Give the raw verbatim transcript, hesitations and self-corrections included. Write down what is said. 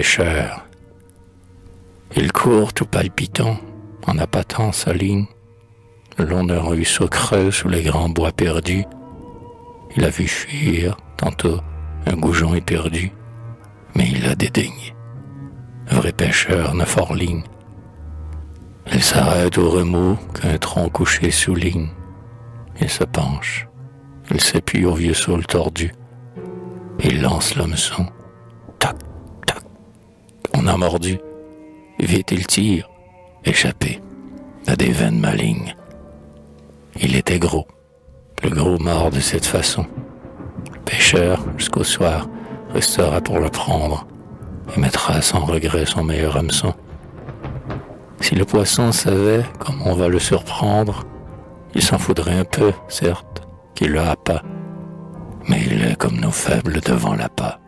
pêcheur. Il court tout palpitant, en appâtant sa ligne, le long d'un ruisseau creux sous les grands bois perdus. Il a vu fuir, tantôt, un goujon éperdu, mais il l'a dédaigné. Un vrai pêcheur ne forligne. Il s'arrête au remous qu'un tronc couché souligne. Il se penche, il s'appuie au vieux saule tordu. Il lance l'hameçon. Tac, tac. On a mordu. Vite il tire, échappé à des veines malignes. Il était gros. Le gros mord de cette façon. Le pêcheur, jusqu'au soir, restera pour le prendre et mettra sans regret son meilleur hameçon. Si le poisson savait comment on va le surprendre, il s'en faudrait un peu, certes, qu'il le happa, mais il est comme nos faibles devant l'appât.